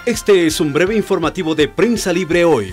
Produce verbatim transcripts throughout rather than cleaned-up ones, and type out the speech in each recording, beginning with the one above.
Este es un breve informativo de Prensa Libre Hoy.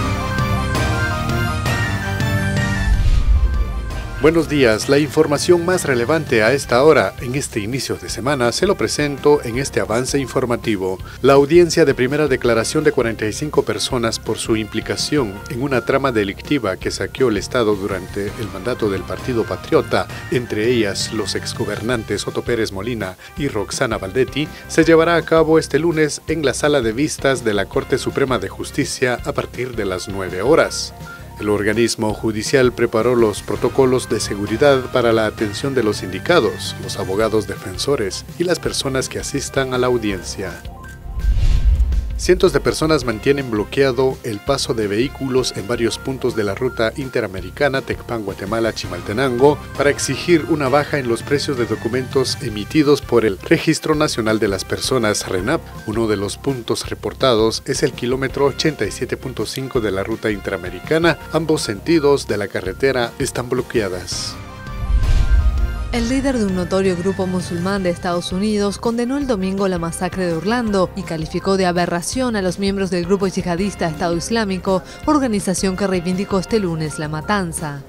Buenos días, la información más relevante a esta hora, en este inicio de semana, se lo presento en este avance informativo. La audiencia de primera declaración de cuarenta y cinco personas por su implicación en una trama delictiva que saqueó el Estado durante el mandato del Partido Patriota, entre ellas los exgobernantes Otto Pérez Molina y Roxana Valdetti, se llevará a cabo este lunes en la Sala de Vistas de la Corte Suprema de Justicia a partir de las nueve horas. El organismo judicial preparó los protocolos de seguridad para la atención de los indicados, los abogados defensores y las personas que asistan a la audiencia. Cientos de personas mantienen bloqueado el paso de vehículos en varios puntos de la ruta interamericana Tecpan-Guatemala-Chimaltenango para exigir una baja en los precios de documentos emitidos por el Registro Nacional de las Personas, RENAP. Uno de los puntos reportados es el kilómetro ochenta y siete punto cinco de la ruta interamericana. Ambos sentidos de la carretera están bloqueadas. El líder de un notorio grupo musulmán de Estados Unidos condenó el domingo la masacre de Orlando y calificó de aberración a los miembros del grupo yihadista Estado Islámico, organización que reivindicó este lunes la matanza.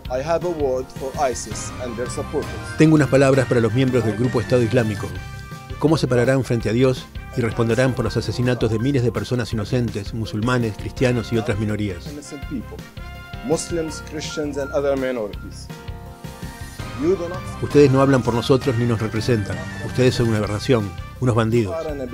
Tengo unas palabras para los miembros del grupo Estado Islámico. ¿Cómo se pararán frente a Dios y responderán por los asesinatos de miles de personas inocentes, musulmanes, cristianos y otras minorías? Ustedes no hablan por nosotros ni nos representan. Ustedes son una aberración, unos bandidos.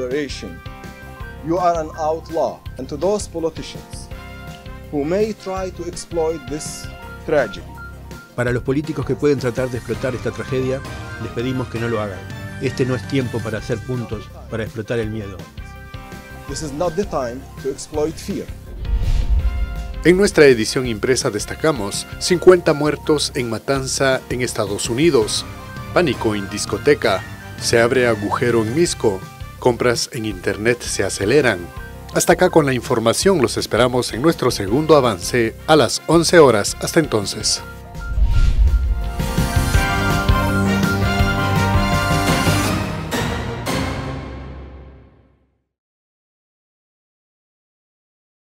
Para los políticos que pueden tratar de explotar esta tragedia, les pedimos que no lo hagan. Este no es tiempo para hacer puntos, para explotar el miedo. This is not the time to exploit fear. En nuestra edición impresa destacamos cincuenta muertos en matanza en Estados Unidos, pánico en discoteca, se abre agujero en Misco, compras en internet se aceleran. Hasta acá con la información, los esperamos en nuestro segundo avance a las once horas. Hasta entonces.